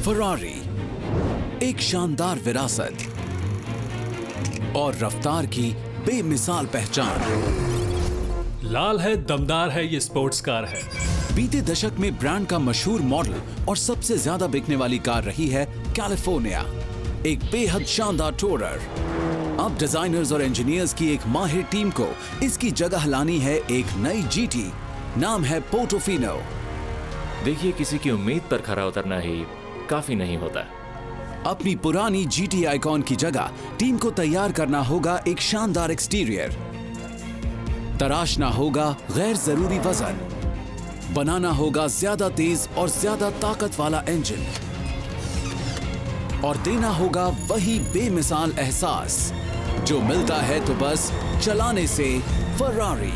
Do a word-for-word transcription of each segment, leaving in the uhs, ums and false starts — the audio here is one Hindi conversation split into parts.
फरारी, एक शानदार विरासत और रफ्तार की बेमिसाल पहचान। लाल है, दमदार है, ये स्पोर्ट्स कार है। बीते दशक में ब्रांड का मशहूर मॉडल और सबसे ज्यादा बिकने वाली कार रही है कैलिफोर्निया, एक बेहद शानदार टूरर। अब डिजाइनर्स और इंजीनियर्स की एक माहिर टीम को इसकी जगह लानी है एक नई जीटी, नाम है पोर्टोफिनो। देखिए, किसी की उम्मीद पर खरा उतरना ही काफी नहीं होता। अपनी पुरानी जीटी आइकॉन की जगह टीम को तैयार करना होगा एक शानदार एक्सटीरियर, तराशना होगा गैर जरूरी वजन, बनाना होगा ज्यादा तेज और ज्यादा ताकत वाला इंजन और देना होगा वही बेमिसाल एहसास जो मिलता है तो बस चलाने से फरारी।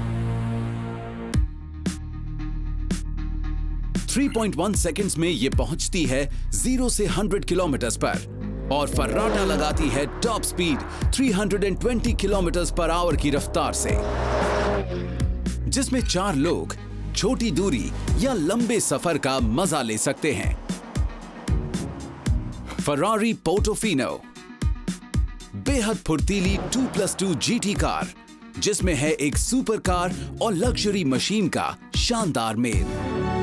तीन पॉइंट एक सेकंड्स में ये पहुंचती है जीरो से हंड्रेड किलोमीटर पर और फर्राटा लगाती है टॉप स्पीड तीन सौ बीस किलोमीटर पर आवर की रफ्तार से, जिसमें चार लोग छोटी दूरी या लंबे सफर का मजा ले सकते हैं। फरारी पोर्टोफिनो बेहद फुर्तीली two plus two GT car, जिसमें है एक सुपर कार और लग्जरी मशीन का शानदार मेल।